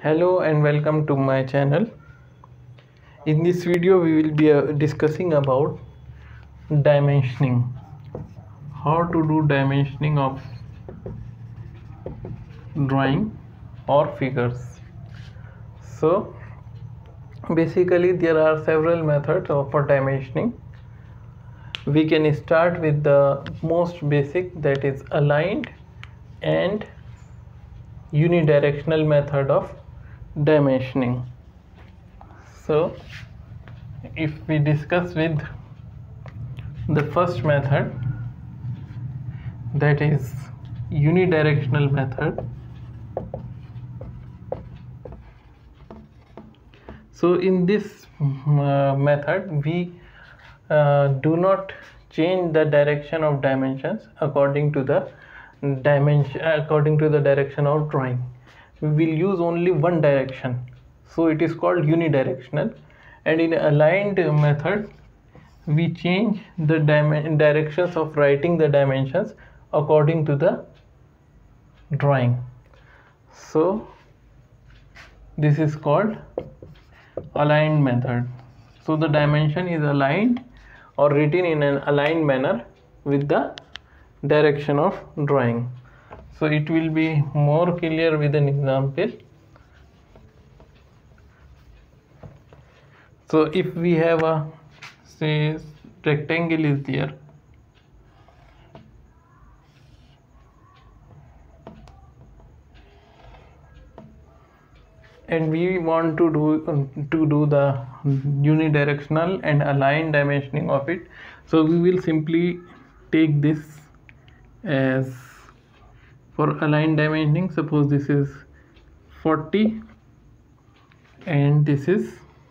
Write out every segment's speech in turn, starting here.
Hello and welcome to my channel. In this video we will be discussing about dimensioning. How to do dimensioning of drawing or figures. So basically there are several methods for dimensioning. We can start with the most basic, that is aligned and unidirectional method of dimensioning. So if we discuss with the first method, that is unidirectional method. So in this method we do not change the direction of dimensions according to the direction of drawing. We will use only one direction, so it is called unidirectional. And in aligned method we change the directions of writing the dimensions according to the drawing. So this is called aligned method. So the dimension is aligned or written in an aligned manner with the direction of drawing. So it will be more clear with an example. So if we have a, say, rectangle is there, and we want to do the unidirectional and aligned dimensioning of it. So we will simply take this as, for aligned dimensioning, suppose this is 40 and this is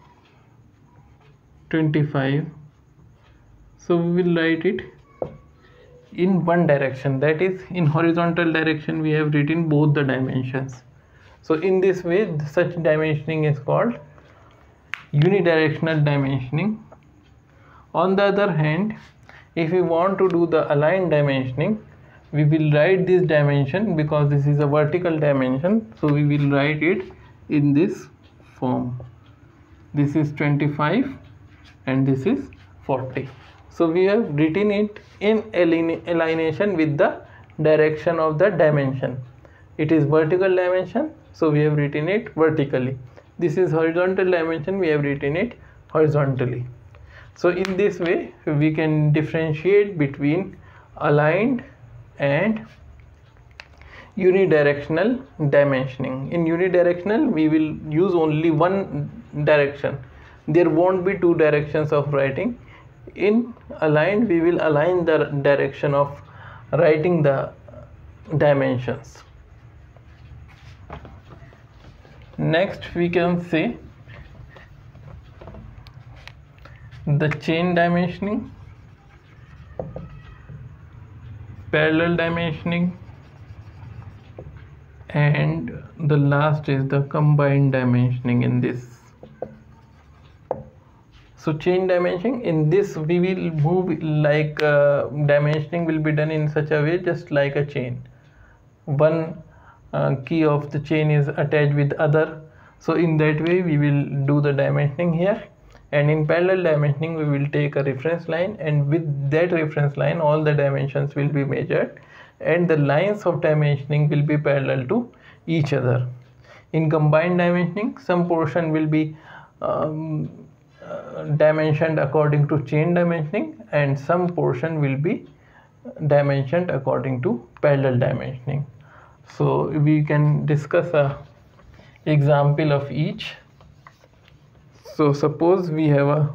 25. So we will write it in one direction, that is in horizontal direction we have written both the dimensions. So in this way such dimensioning is called unidirectional dimensioning. On the other hand, if we want to do the aligned dimensioning, we will write this dimension, because this is a vertical dimension, so we will write it in this form. This is 25 and this is 40. So we have written it in alignation with the direction of the dimension. It is vertical dimension, so we have written it vertically. This is horizontal dimension, we have written it horizontally. So in this way we can differentiate between aligned and unidirectional dimensioning. In unidirectional we will use only one direction, there won't be two directions of writing. In aligned we will align the direction of writing the dimensions. Next we can say the chain dimensioning, parallel dimensioning, and the last is the combined dimensioning in this. So chain dimensioning, in this we will move like dimensioning will be done in such a way, just like a chain. One key of the chain is attached with other, so in that way we will do the dimensioning here. And in parallel dimensioning we will take a reference line, and with that reference line all the dimensions will be measured and the lines of dimensioning will be parallel to each other. In combined dimensioning, some portion will be dimensioned according to chain dimensioning and some portion will be dimensioned according to parallel dimensioning. So we can discuss a example of each. So suppose we have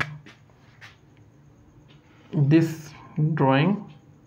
this drawing.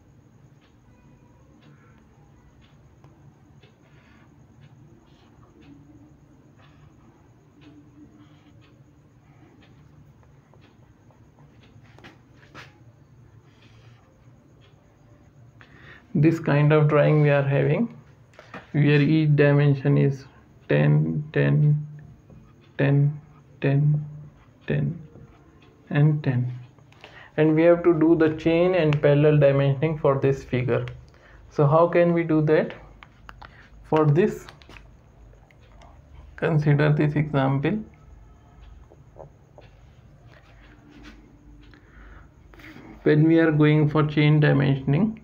This kind of drawing we are having, where each dimension is 10, 10, 10, 10, 10 and 10, and we have to do the chain and parallel dimensioning for this figure. So how can we do that? For this Consider this example. When we are going for chain dimensioning,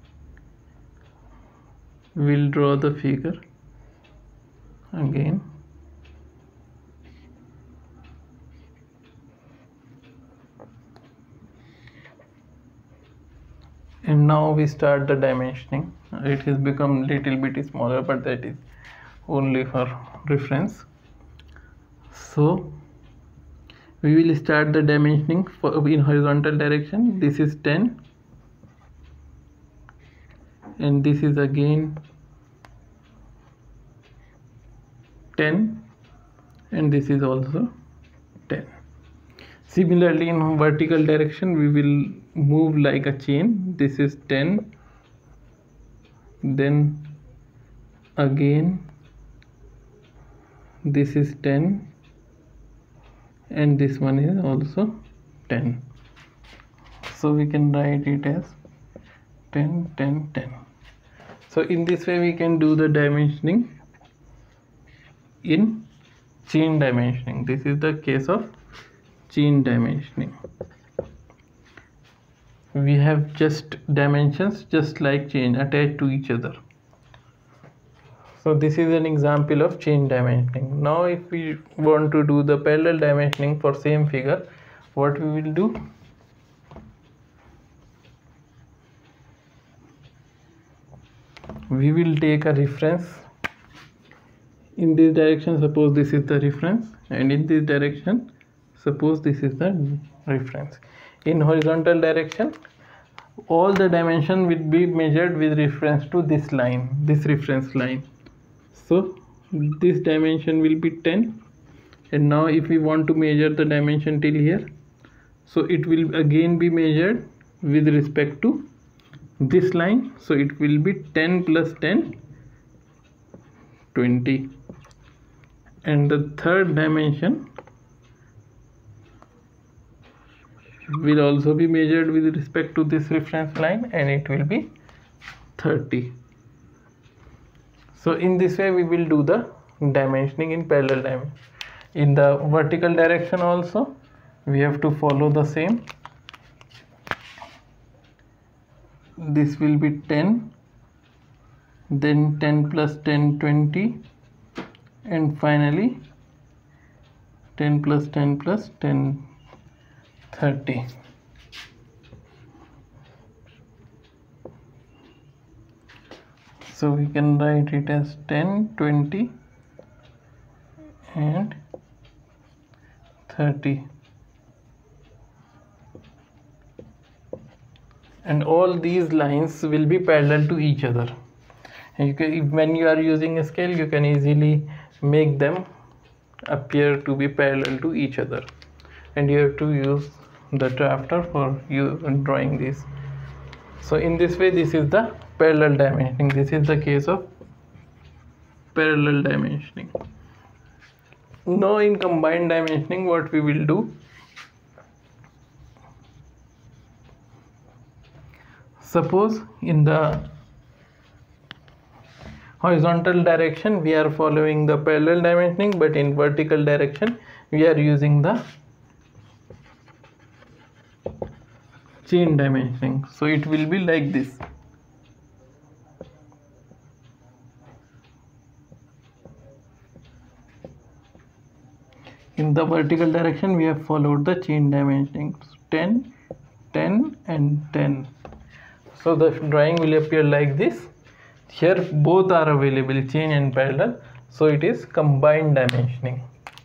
we'll draw the figure again. And now we start the dimensioning. It has become little bit smaller, but that is only for reference. So we will start the dimensioning in horizontal direction. This is 10, and this is again 10, and this is also 10. Similarly, in vertical direction we will move like a chain. This is 10, then again this is 10, and this one is also 10. So we can write it as 10, 10, 10. So in this way we can do the dimensioning in chain dimensioning. This is the case of chain dimensioning. We have just dimensions just like chain attached to each other. So this is an example of chain dimensioning. Now if we want to do the parallel dimensioning for same figure, what we will do? We will take a reference. In this direction, suppose this is the reference, and in this direction, suppose this is the reference. In horizontal direction, all the dimension will be measured with reference to this line, this reference line. So this dimension will be 10, and now if we want to measure the dimension till here, so it will again be measured with respect to this line. So it will be 10 plus 10, 20, and the third dimension will also be measured with respect to this reference line, and it will be 30. So in this way we will do the dimensioning in parallel dimension. In the vertical direction also we have to follow the same. This will be 10, then 10 plus 10, 20, and finally 10 plus 10 plus 10, 30. So we can write it as 10, 20, and 30. And all these lines will be parallel to each other. And when you are using a scale, you can easily make them appear to be parallel to each other, and you have to use the drafter for you drawing this. So in this way, this is the parallel dimensioning. This is the case of parallel dimensioning. Now in combined dimensioning, what we will do? Suppose in the horizontal direction we are following the parallel dimensioning, but in vertical direction we are using the chain dimensioning. So it will be like this. In the vertical direction we have followed the chain dimensioning, 10, 10, and 10. So the drawing will appear like this. Here both are available, chain and parallel, so it is combined dimensioning.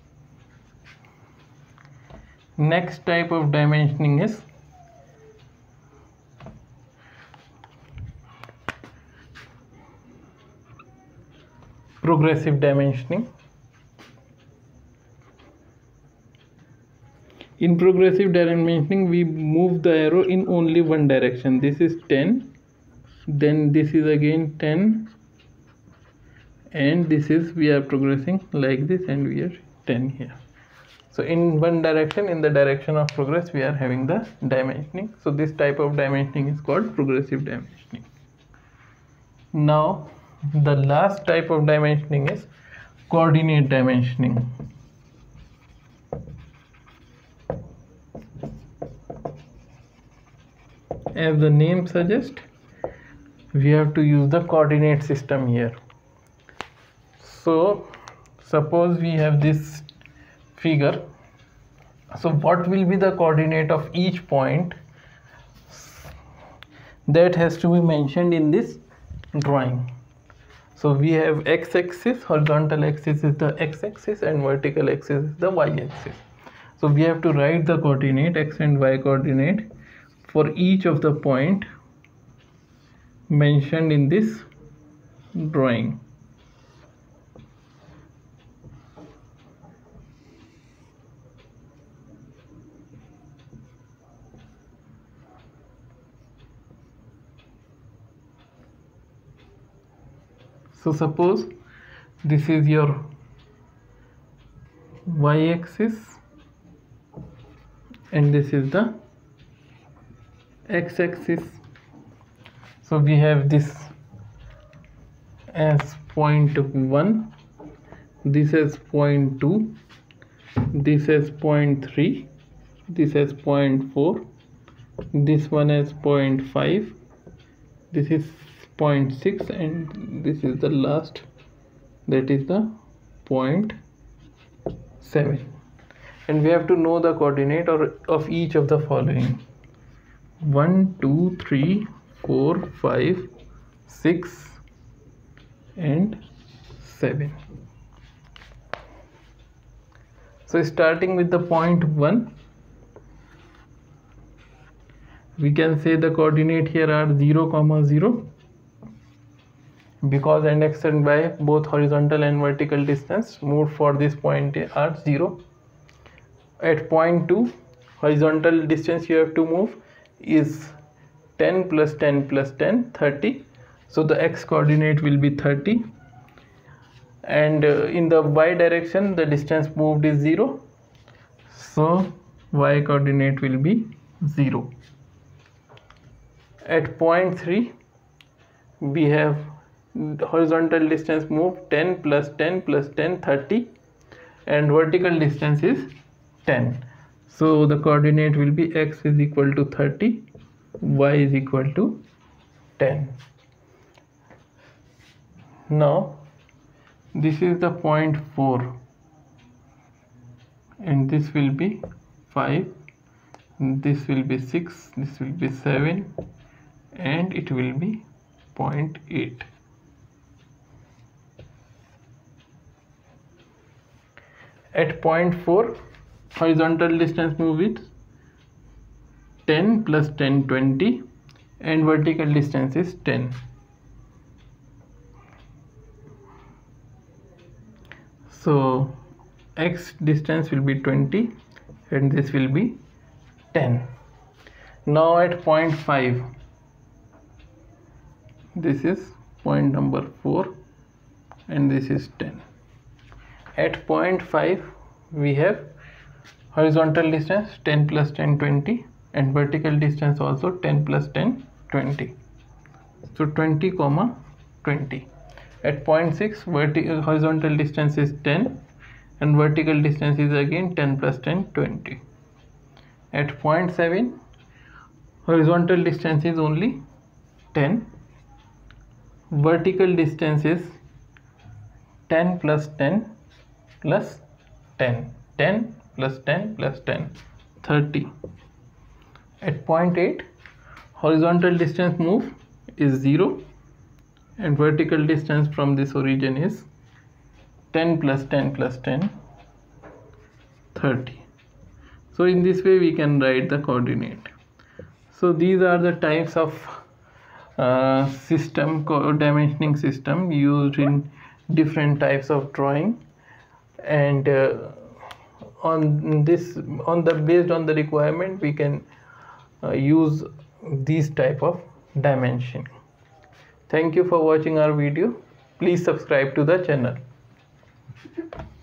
Next type of dimensioning is progressive dimensioning. In progressive dimensioning, we move the arrow in only one direction. This is 10, then this is again 10, and this is, we are progressing like this, and we are 10 here. So in one direction, in the direction of progress, we are having the dimensioning. So this type of dimensioning is called progressive dimensioning. Now the last type of dimensioning is coordinate dimensioning. As the name suggests, we have to use the coordinate system here. So suppose we have this figure. So what will be the coordinate of each point? That has to be mentioned in this drawing. So we have x-axis, horizontal axis is the x-axis and vertical axis is the y-axis. So we have to write the coordinate, x and y coordinate for each of the point mentioned in this drawing. So suppose this is your y-axis and this is the x-axis. So we have this as point 1, this as point 2, this as point 3, this as point 4, this one as point 5, this is 0.6, and this is the last, that is the 0.7. And we have to know the coordinate of each of the following: 1, 2, 3, 4, 5, 6 and 7. So starting with the point 1, we can say the coordinate here are 0, 0, because x and y both horizontal and vertical distance moved for this point are 0. At point 2, horizontal distance you have to move is 10 plus 10 plus 10, 30. So the x coordinate will be 30, and in the y direction the distance moved is 0, so y coordinate will be 0. At point 3, we have horizontal distance moved 10 plus 10 plus 10, 30, and vertical distance is 10. So the coordinate will be x is equal to 30, y is equal to 10. Now this is the point 4, and this will be 5, this will be 6, this will be 7, and it will be 0.8. At point 4, horizontal distance move is 10 plus 10, 20, and vertical distance is 10. So x distance will be 20 and this will be 10. Now at point 5, this is point number 4 and this is 10. At point 5, we have horizontal distance 10 plus 10, 20, and vertical distance also 10 plus 10, 20. So 20, 20. At point 6, horizontal distance is 10 and vertical distance is again 10 plus 10, 20. At point 7, horizontal distance is only 10, vertical distance is 10 plus 10 plus 10, 10 plus 10 plus 10, 30. At point 8, horizontal distance move is 0 and vertical distance from this origin is 10 plus 10 plus 10, 30. So in this way we can write the coordinate. So these are the types of dimensioning system used in different types of drawing, and based on the requirement we can use these type of dimension. Thank you for watching our video. Please subscribe to the channel.